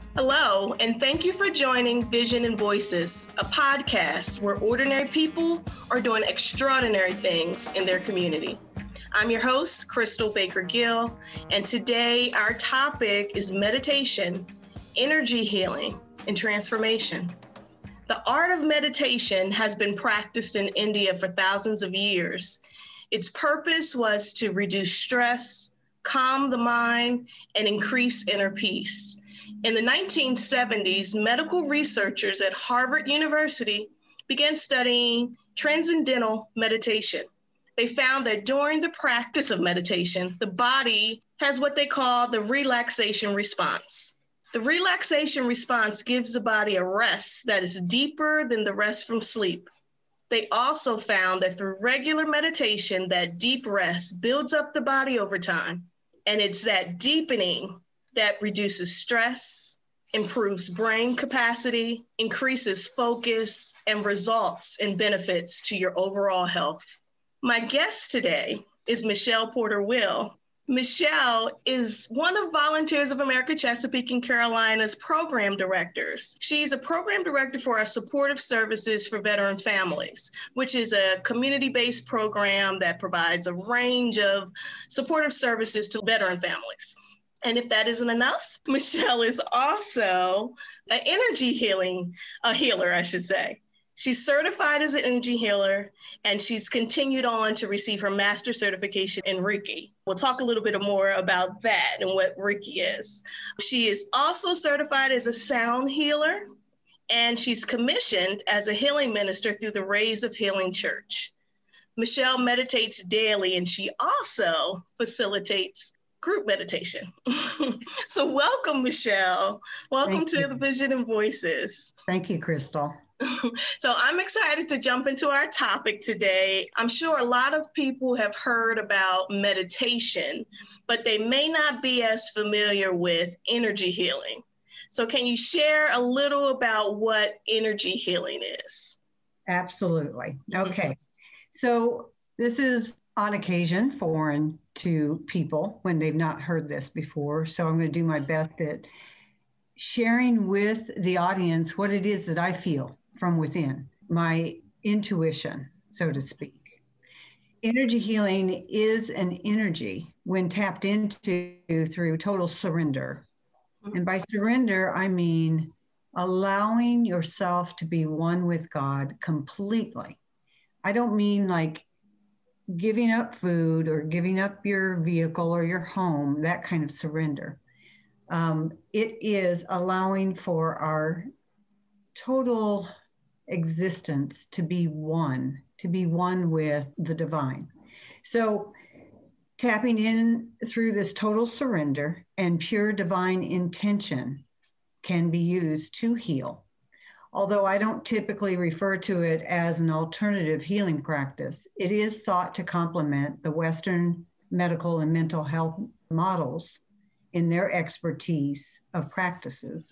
Hello, and thank you for joining Vision and Voices, a podcast where ordinary people are doing extraordinary things in their community. I'm your host, Crystal Baker Gill, and today our topic is meditation, energy healing, and transformation. The art of meditation has been practiced in India for thousands of years. Its purpose was to reduce stress, calm the mind, and increase inner peace. In the 1970s, medical researchers at Harvard University began studying transcendental meditation. They found that during the practice of meditation, the body has what they call the relaxation response. The relaxation response gives the body a rest that is deeper than the rest from sleep. They also found that through regular meditation, that deep rest builds up the body over time. And it's that deepening that reduces stress, improves brain capacity, increases focus, and results in benefits to your overall health. My guest today is Michele Porter Will. Michele is one of Volunteers of America Chesapeake and Carolina's program directors. She's a program director for our supportive services for veteran families, which is a community-based program that provides a range of supportive services to veteran families. And if that isn't enough, Michele is also an energy healer, I should say. She's certified as an energy healer, and she's continued on to receive her master certification in Reiki. We'll talk a little bit more about that and what Reiki is. She is also certified as a sound healer, and she's commissioned as a healing minister through the Rays of Healing Church. Michele meditates daily, and she also facilitates group meditation. So welcome, Michele. Welcome to the Vision and Voices. Thank you, Crystal. So I'm excited to jump into our topic today. I'm sure a lot of people have heard about meditation, but they may not be as familiar with energy healing. So can you share a little about what energy healing is? Absolutely. Okay. So this is on occasion foreign to people when they've not heard this before. So I'm going to do my best at sharing with the audience what it is that I feel from within, my intuition, so to speak. Energy healing is an energy when tapped into through total surrender. And by surrender, I mean allowing yourself to be one with God completely. I don't mean like giving up food or giving up your vehicle or your home, that kind of surrender. It is allowing for our total existence to be one with the divine. So tapping in through this total surrender and pure divine intention can be used to heal. Although I don't typically refer to it as an alternative healing practice, it is thought to complement the Western medical and mental health models in their expertise of practices.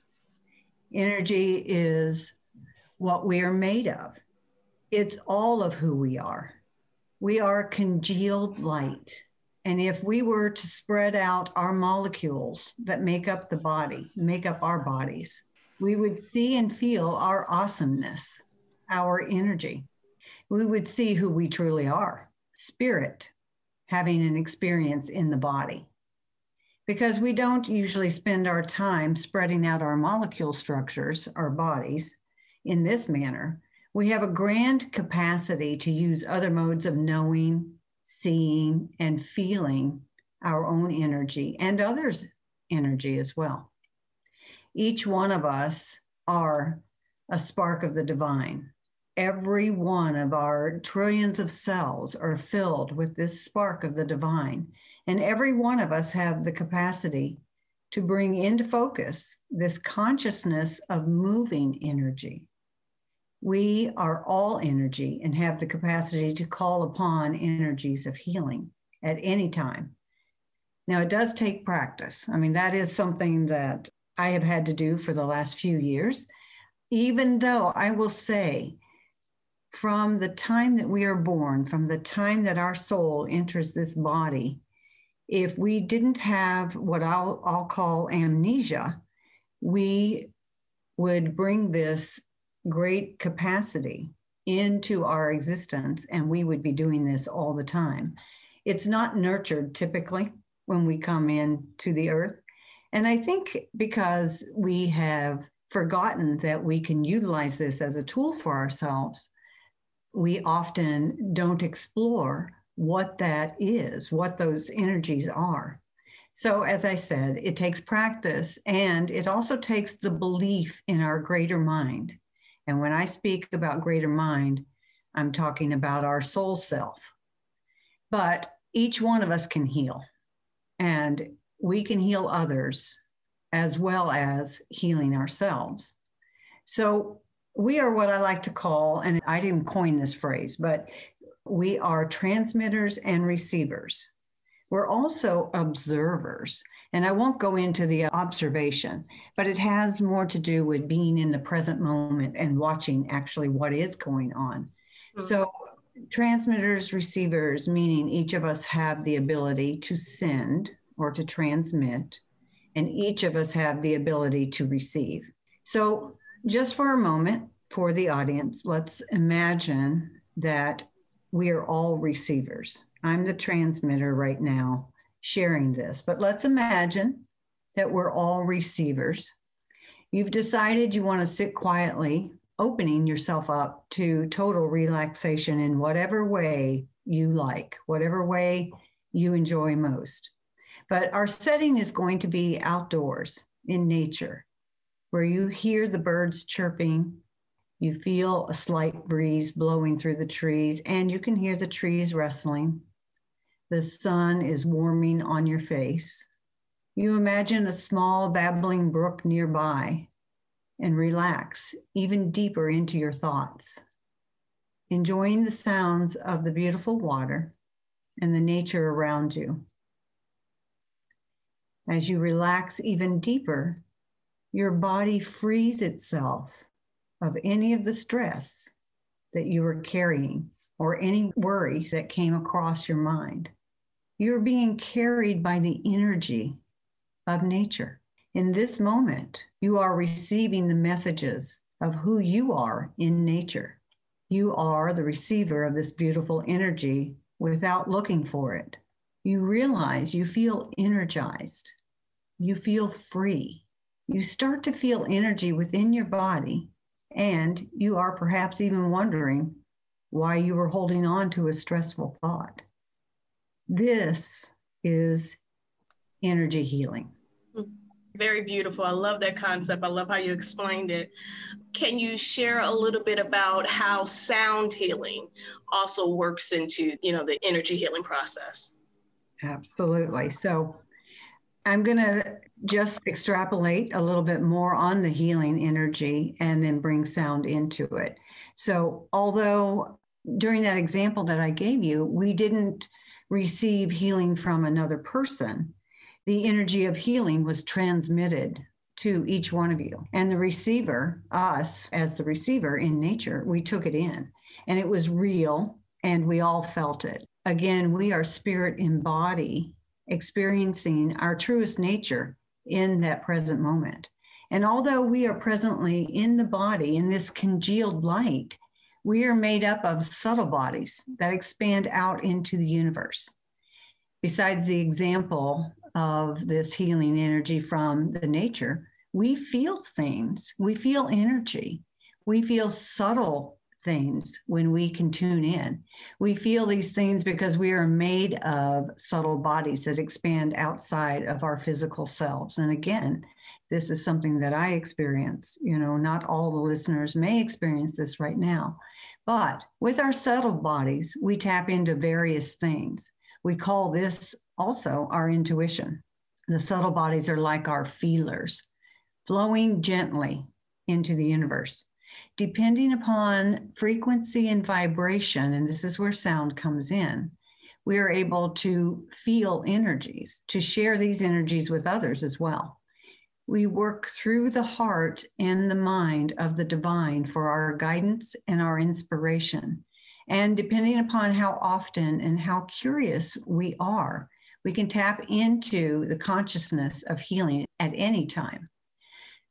Energy is what we are made of. It's all of who we are. We are congealed light. And if we were to spread out our molecules that make up the body, make up our bodies, we would see and feel our awesomeness, our energy. We would see who we truly are, spirit, having an experience in the body. Because we don't usually spend our time spreading out our molecule structures, our bodies, in this manner, we have a grand capacity to use other modes of knowing, seeing, and feeling our own energy and others' energy as well. Each one of us are a spark of the divine. Every one of our trillions of cells are filled with this spark of the divine. And every one of us have the capacity to bring into focus this consciousness of moving energy. We are all energy and have the capacity to call upon energies of healing at any time. Now, it does take practice. I mean, that is something that I have had to do for the last few years, even though I will say from the time that we are born, from the time that our soul enters this body, if we didn't have what I'll call amnesia, we would bring this great capacity into our existence, and we would be doing this all the time. It's not nurtured typically when we come into the earth. And I think because we have forgotten that we can utilize this as a tool for ourselves, we often don't explore what that is, what those energies are. So as I said, it takes practice, and it also takes the belief in our greater mind. And when I speak about greater mind, I'm talking about our soul self. But each one of us can heal, and we can heal others as well as healing ourselves. So we are what I like to call, and I didn't coin this phrase, but we are transmitters and receivers. We're also observers. And I won't go into the observation, but it has more to do with being in the present moment and watching actually what is going on. Mm-hmm. So transmitters, receivers, meaning each of us have the ability to send or to transmit, and each of us have the ability to receive. So just for a moment, for the audience, let's imagine that we are all receivers. I'm the transmitter right now sharing this, but let's imagine that we're all receivers. You've decided you want to sit quietly, opening yourself up to total relaxation in whatever way you like, whatever way you enjoy most. But our setting is going to be outdoors in nature, where you hear the birds chirping, you feel a slight breeze blowing through the trees, and you can hear the trees rustling. The sun is warming on your face. You imagine a small babbling brook nearby and relax even deeper into your thoughts, enjoying the sounds of the beautiful water and the nature around you. As you relax even deeper, your body frees itself of any of the stress that you were carrying or any worry that came across your mind. You're being carried by the energy of nature. In this moment, you are receiving the messages of who you are in nature. You are the receiver of this beautiful energy without looking for it. You realize you feel energized. You feel free. You start to feel energy within your body, and you are perhaps even wondering why you were holding on to a stressful thought. This is energy healing. Very beautiful. I love that concept. I love how you explained it. Can you share a little bit about how sound healing also works into, the energy healing process? Absolutely. So I'm going to just extrapolate a little bit more on the healing energy and then bring sound into it. So although during that example that I gave you, we didn't receive healing from another person, the energy of healing was transmitted to each one of you. And the receiver, us as the receiver in nature, we took it in, and it was real, and we all felt it. Again, we are spirit in body, experiencing our truest nature in that present moment. And although we are presently in the body, in this congealed light, we are made up of subtle bodies that expand out into the universe. Besides the example of this healing energy from the nature, we feel things, we feel energy, we feel subtle things when we can tune in. We feel these things because we are made of subtle bodies that expand outside of our physical selves. And again, this is something that I experience. Not all the listeners may experience this right now, but with our subtle bodies, we tap into various things. We call this also our intuition. The subtle bodies are like our feelers, flowing gently into the universe. Depending upon frequency and vibration, and this is where sound comes in, we are able to feel energies, to share these energies with others as well. We work through the heart and the mind of the divine for our guidance and our inspiration. And depending upon how often and how curious we are, we can tap into the consciousness of healing at any time.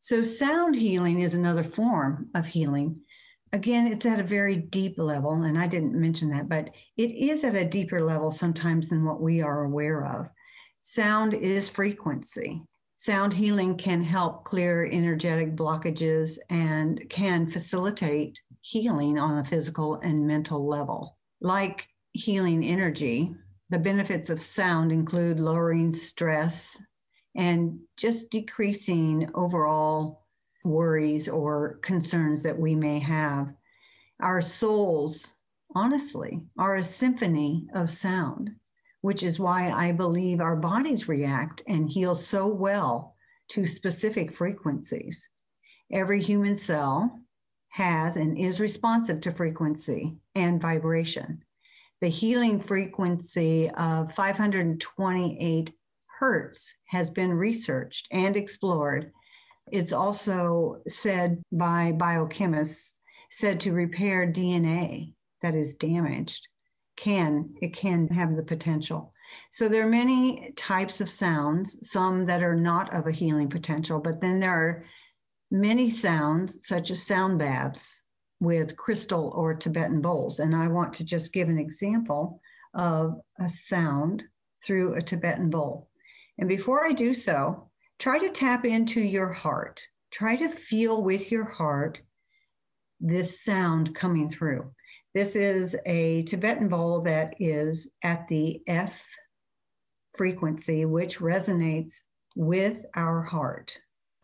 So sound healing is another form of healing. Again, it's at a very deep level, and I didn't mention that, but it is at a deeper level sometimes than what we are aware of. Sound is frequency. Sound healing can help clear energetic blockages and can facilitate healing on a physical and mental level. Like healing energy, the benefits of sound include lowering stress and just decreasing overall worries or concerns that we may have. Our souls, honestly, are a symphony of sound, which is why I believe our bodies react and heal so well to specific frequencies. Every human cell has and is responsive to frequency and vibration. The healing frequency of 528 hertz has been researched and explored. It's also said by biochemists, said to repair DNA that is damaged. It can have the potential. So there are many types of sounds, some that are not of a healing potential, but then there are many sounds, such as sound baths with crystal or Tibetan bowls. And I want to just give an example of a sound through a Tibetan bowl. And before I do so, try to tap into your heart. Try to feel with your heart this sound coming through. This is a Tibetan bowl that is at the F frequency, which resonates with our heart.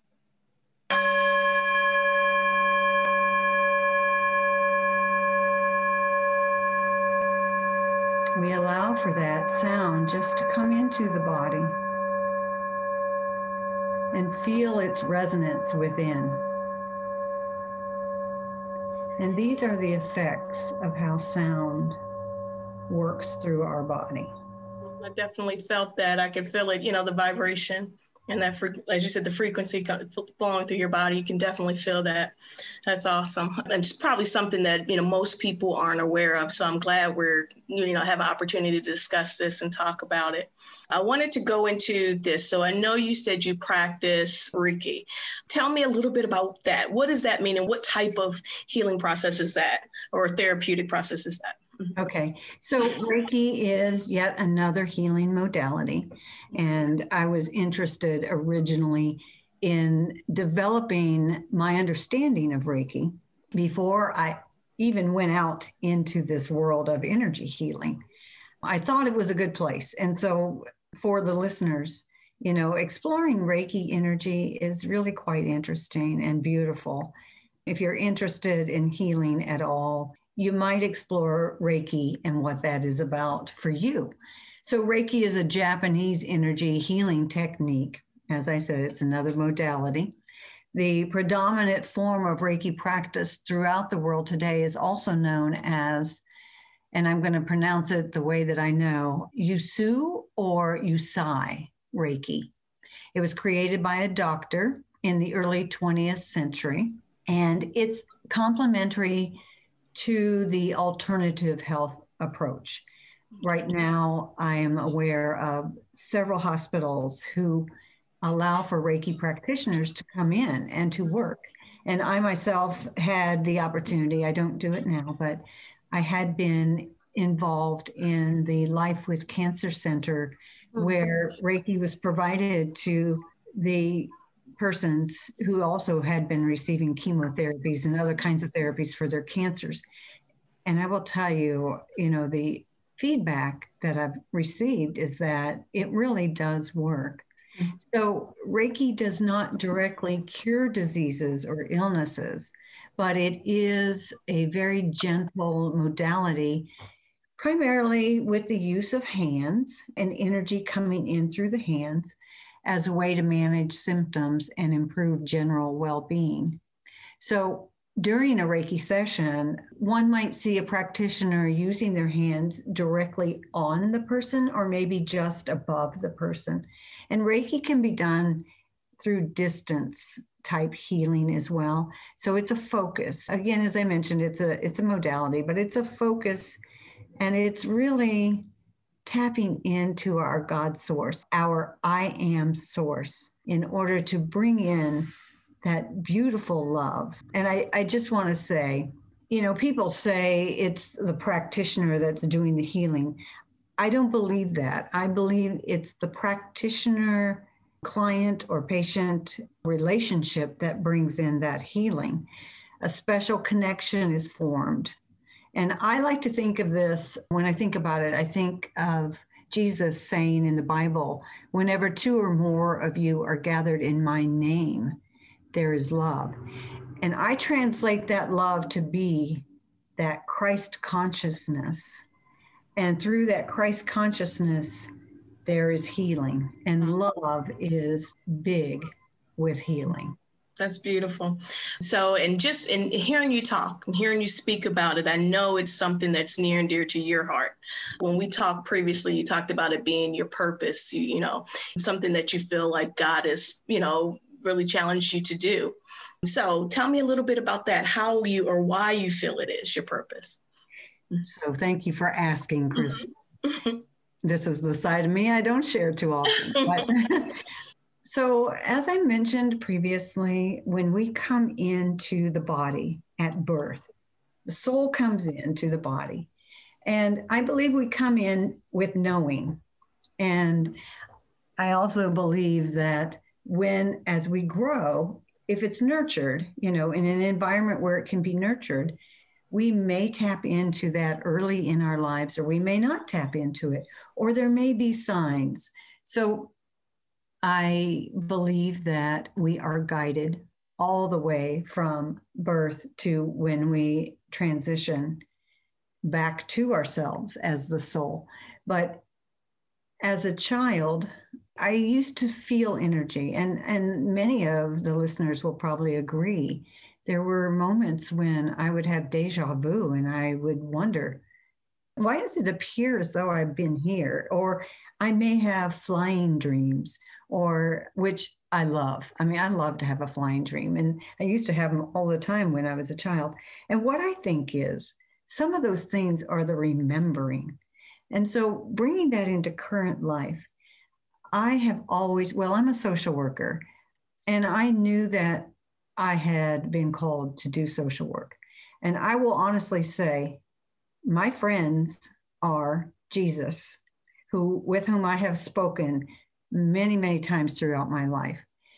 We allow for that sound just to come into the body and feel its resonance within. And these are the effects of how sound works through our body. I definitely felt that. I could feel it, the vibration and that, as you said, the frequency flowing through your body. You can definitely feel that. That's awesome. And it's probably something that, most people aren't aware of. So I'm glad we're, have an opportunity to discuss this and talk about it. I wanted to go into this. So I know you said you practice Reiki. Tell me a little bit about that. What does that mean? And what type of healing process is that, or therapeutic process is that? Okay, so Reiki is yet another healing modality. And I was interested originally in developing my understanding of Reiki before I even went out into this world of energy healing. I thought it was a good place. And so for the listeners, exploring Reiki energy is really quite interesting and beautiful. If you're interested in healing at all, you might explore Reiki and what that is about for you. So Reiki is a Japanese energy healing technique. As I said, it's another modality. The predominant form of Reiki practice throughout the world today is also known as, and I'm going to pronounce it the way that I know, Yusu or Yusai Reiki. It was created by a doctor in the early 20th century, and it's complementary to the alternative health approach. Right now, I am aware of several hospitals who allow for Reiki practitioners to come in and to work. And I myself had the opportunity, I don't do it now, but I had been involved in the Life with Cancer Center where Reiki was provided to the persons who also had been receiving chemotherapies and other kinds of therapies for their cancers. And I will tell you, the feedback that I've received is that it really does work. So Reiki does not directly cure diseases or illnesses, but it is a very gentle modality, primarily with the use of hands and energy coming in through the hands as a way to manage symptoms and improve general well-being. So during a Reiki session, one might see a practitioner using their hands directly on the person or maybe just above the person. And Reiki can be done through distance type healing as well. So it's a focus. Again, as I mentioned, it's a modality, but it's a focus, and it's really tapping into our God source, our I am source, in order to bring in that beautiful love. And I just want to say, people say it's the practitioner that's doing the healing. I don't believe that. I believe it's the practitioner, client, or patient relationship that brings in that healing. A special connection is formed. And I like to think of this, when I think about it, I think of Jesus saying in the Bible, whenever two or more of you are gathered in my name, there is love. And I translate that love to be that Christ consciousness. And through that Christ consciousness, there is healing. And love is big with healing. That's beautiful. So, and just in hearing you talk and hearing you speak about it, I know it's something that's near and dear to your heart. When we talked previously, you talked about it being your purpose, something that you feel like God has, really challenged you to do. So tell me a little bit about that, how you or why you feel it is your purpose. So thank you for asking, Chris. This is the side of me I don't share too often. But so as I mentioned previously, when we come into the body at birth, the soul comes into the body. And I believe we come in with knowing. And I also believe that as we grow, if it's nurtured, in an environment where it can be nurtured, we may tap into that early in our lives, or we may not tap into it, or there may be signs. So I believe that we are guided all the way from birth to when we transition back to ourselves as the soul. But as a child, I used to feel energy, and many of the listeners will probably agree. There were moments when I would have deja vu and I would wonder, why does it appear as though I've been here? Or I may have flying dreams, which I love. I mean, I love to have a flying dream. And I used to have them all the time when I was a child. And what I think is some of those things are the remembering. And so bringing that into current life, I have always, I'm a social worker, and I knew that I had been called to do social work. And I will honestly say, my friends are Jesus, with whom I have spoken many, many times throughout my life.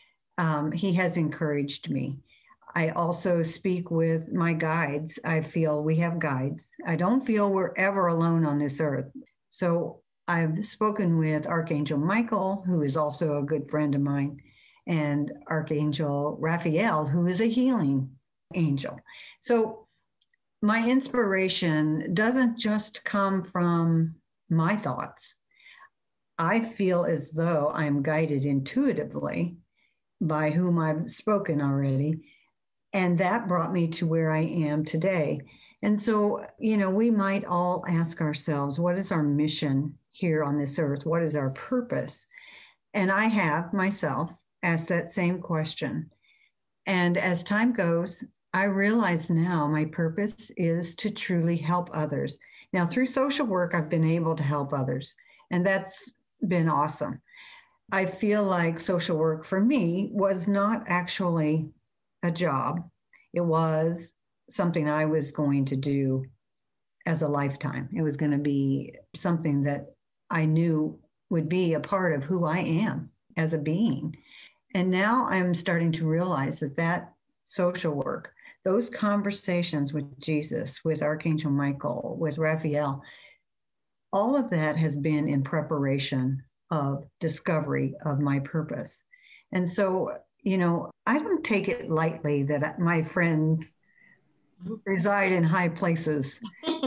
He has encouraged me. I also speak with my guides. I feel we have guides. I don't feel we're ever alone on this earth. So I've spoken with Archangel Michael, who is also a good friend of mine, and Archangel Raphael, who is a healing angel. So my inspiration doesn't just come from my thoughts. I feel as though I'm guided intuitively by whom I've spoken already. And that brought me to where I am today. And so, we might all ask ourselves, what is our mission here on this earth? What is our purpose? And I have myself asked that same question. And as time goes, I realize now my purpose is to truly help others. Now, through social work, I've been able to help others, and that's been awesome. I feel like social work for me was not actually a job. It was something I was going to do as a lifetime. It was going to be something that I knew would be a part of who I am as a being. And now I'm starting to realize that social work, those conversations with Jesus, with Archangel Michael, with Raphael, all of that has been in preparation of discovery of my purpose. And so, I don't take it lightly that my friends reside in high places,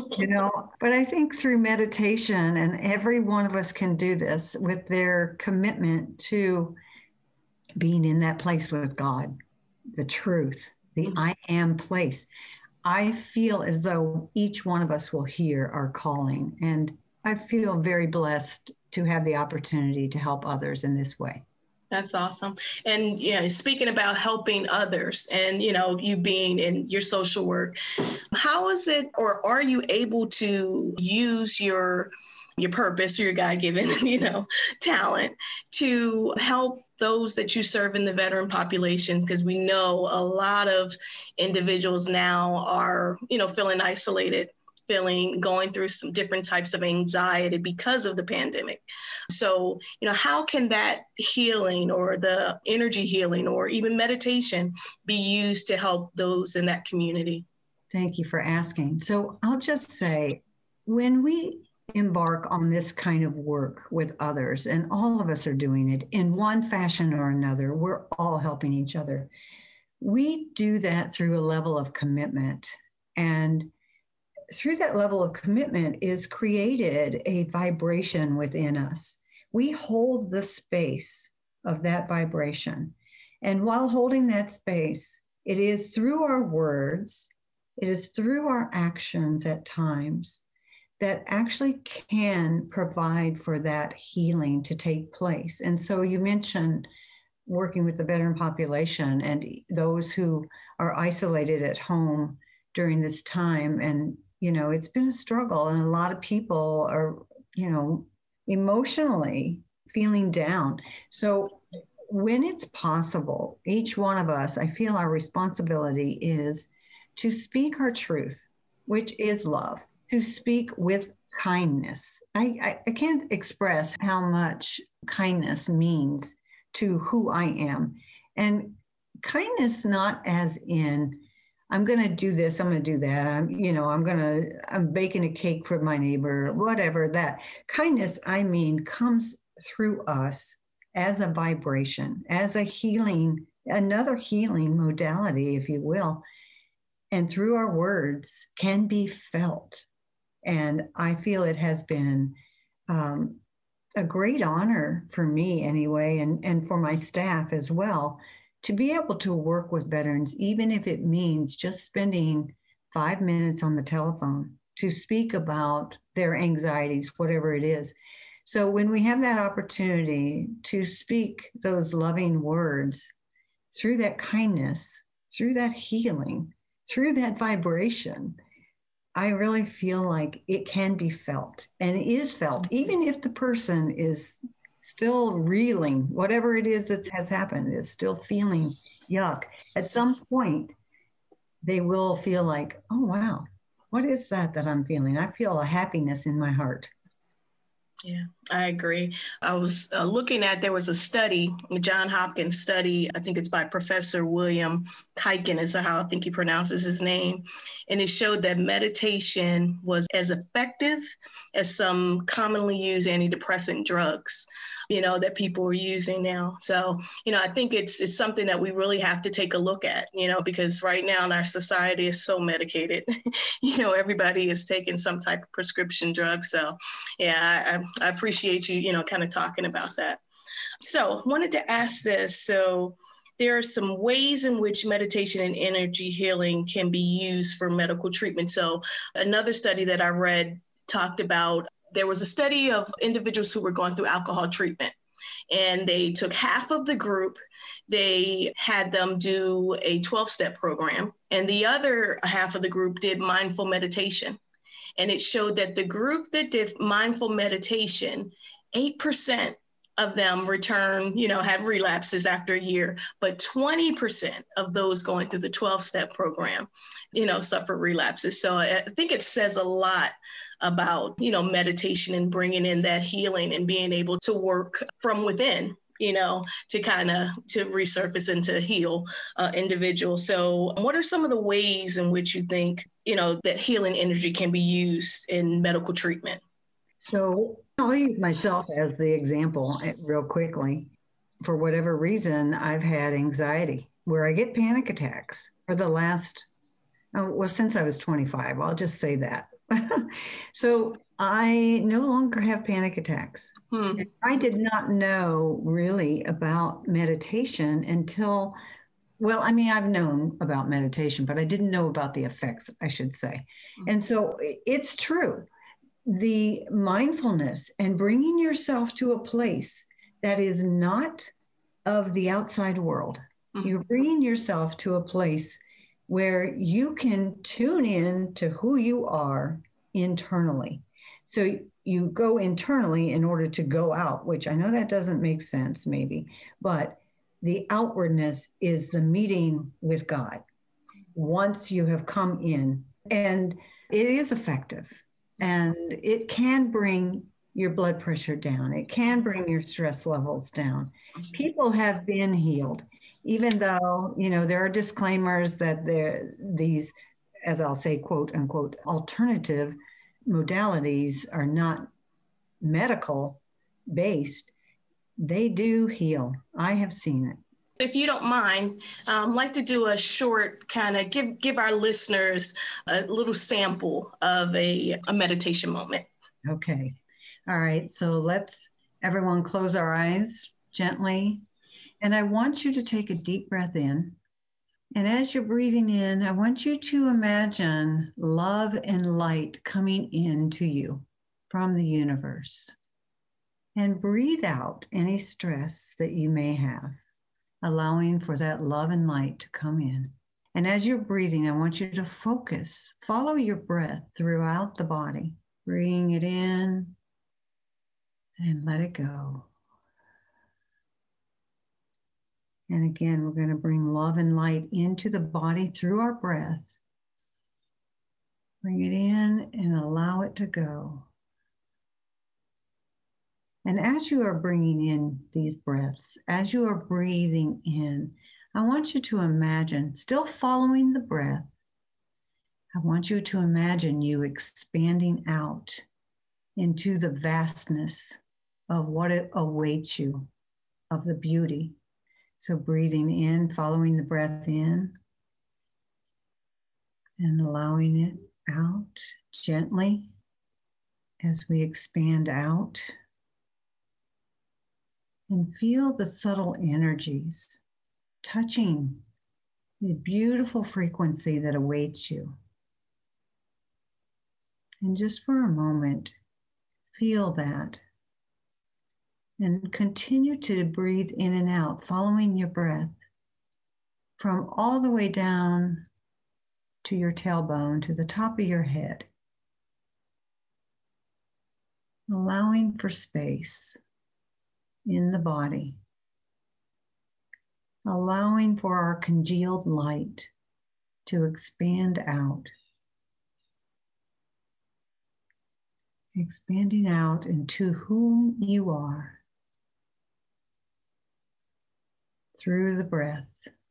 but I think through meditation, and every one of us can do this with their commitment to being in that place with God, the truth, the I am place. I feel as though each one of us will hear our calling. And I feel very blessed to have the opportunity to help others in this way. That's awesome. And, speaking about helping others and, you being in your social work, how is it, or are you able to use your your purpose or your God-given, talent to help those that you serve in the veteran population, because we know a lot of individuals now are, feeling isolated, going through some different types of anxiety because of the pandemic. So, how can that healing or the energy healing or even meditation be used to help those in that community? Thank you for asking. So I'll just say, when we embark on this kind of work with others, and all of us are doing it in one fashion or another, we're all helping each other. We do that through a level of commitment. And through that level of commitment is created a vibration within us. We hold the space of that vibration. And while holding that space, it is through our words, it is through our actions at times that actually can provide for that healing to take place. And so you mentioned working with the veteran population and those who are isolated at home during this time. And, it's been a struggle, and a lot of people are, emotionally feeling down. So when it's possible, each one of us, I feel our responsibility is to speak our truth, which is love, to speak with kindness. I can't express how much kindness means to who I am. And kindness, not as in, I'm going to do this, I'm going to do that. I'm baking a cake for my neighbor, whatever that. Kindness, comes through us as a vibration, as a healing, another healing modality, if you will. And through our words can be felt. And I feel it has been a great honor for me anyway, and for my staff as well, to be able to work with veterans, even if it means just spending 5 minutes on the telephone to speak about their anxieties, whatever it is. So when we have that opportunity to speak those loving words through that kindness, through that healing, through that vibration, I really feel like it can be felt, and it is felt, even if the person is still reeling, whatever it is that has happened, is still feeling yuck. At some point, they will feel like, oh, wow, what is that I'm feeling? I feel a happiness in my heart. Yeah, I agree. I was looking at, there was a study, a Johns Hopkins study, I think it's by Professor William Heightened is how I think he pronounces his name. And it showed that meditation was as effective as some commonly used antidepressant drugs, that people are using now. So, I think it's something that we really have to take a look at, because right now in our society is so medicated. Everybody is taking some type of prescription drug. So, yeah, I appreciate you, kind of talking about that. So wanted to ask this. So there are some ways in which meditation and energy healing can be used for medical treatment. So another study that I read talked about, there was a study of individuals who were going through alcohol treatment. And they took half of the group, they had them do a 12-step program, and the other half of the group did mindful meditation. And it showed that the group that did mindful meditation, 8% of them had relapses after a year, but 20% of those going through the 12-step program, suffer relapses. So I think it says a lot about, meditation and bringing in that healing and being able to work from within, to resurface and to heal individuals. So what are some of the ways in which you think, that healing energy can be used in medical treatment? So I'll use myself as the example real quickly. For whatever reason, I've had anxiety where I get panic attacks for the last, since I was 25, I'll just say that. So I no longer have panic attacks. I did not know really about meditation until, I've known about meditation, but I didn't know about the effects, I should say. And so it's true. The mindfulness and bringing yourself to a place that is not of the outside world. You're bringing yourself to a place where you can tune in to who you are internally. So you go internally in order to go out, which I know that doesn't make sense maybe, but the outwardness is the meeting with God once you have come in. And it is effective, and it can bring your blood pressure down. It can bring your stress levels down. People have been healed, even though, there are disclaimers that these, as I'll say, quote unquote, alternative modalities are not medical based. They do heal. I have seen it. If you don't mind, I'd like to do a short kind of give our listeners a little sample of a meditation moment. Okay. All right. So let's everyone close our eyes gently. And I want you to take a deep breath in. And as you're breathing in, I want you to imagine love and light coming into you from the universe. And breathe out any stress that you may have, allowing for that love and light to come in. And as you're breathing, I want you to focus, follow your breath throughout the body, bringing it in and let it go. And again, we're going to bring love and light into the body through our breath. Bring it in and allow it to go. And as you are bringing in these breaths, as you are breathing in, I want you to imagine, still following the breath, I want you to imagine you expanding out into the vastness of what it awaits you, of the beauty. So breathing in, following the breath in, and allowing it out gently as we expand out. And feel the subtle energies touching the beautiful frequency that awaits you. And just for a moment, feel that. And continue to breathe in and out, following your breath from all the way down to your tailbone, to the top of your head. Allowing for space in the body, allowing for our congealed light to expand out, expanding out into whom you are through the breath.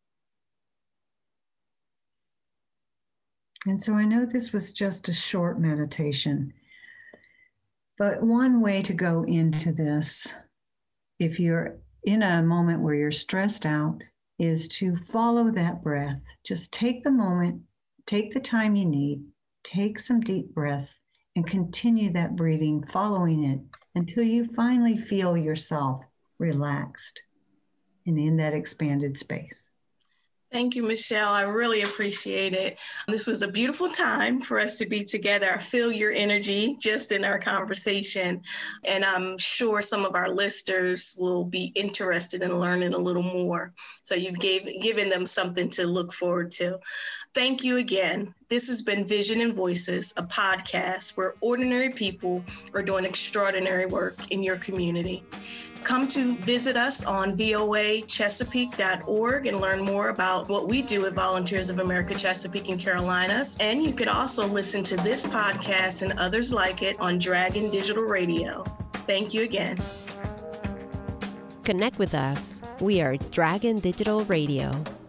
And so I know this was just a short meditation, but one way to go into this, if you're in a moment where you're stressed out, is to follow that breath. Just take the moment, take the time you need, take some deep breaths, and continue that breathing, following it until you finally feel yourself relaxed and in that expanded space. Thank you, Michele. I really appreciate it. This was a beautiful time for us to be together. I feel your energy just in our conversation, and I'm sure some of our listeners will be interested in learning a little more. So you've given them something to look forward to. Thank you again. This has been Vision and Voices, a podcast where ordinary people are doing extraordinary work in your community. Come to visit us on voachesapeake.org and learn more about what we do at Volunteers of America Chesapeake and Carolinas. And you could also listen to this podcast and others like it on Dragon Digital Radio. Thank you again. Connect with us. We are Dragon Digital Radio.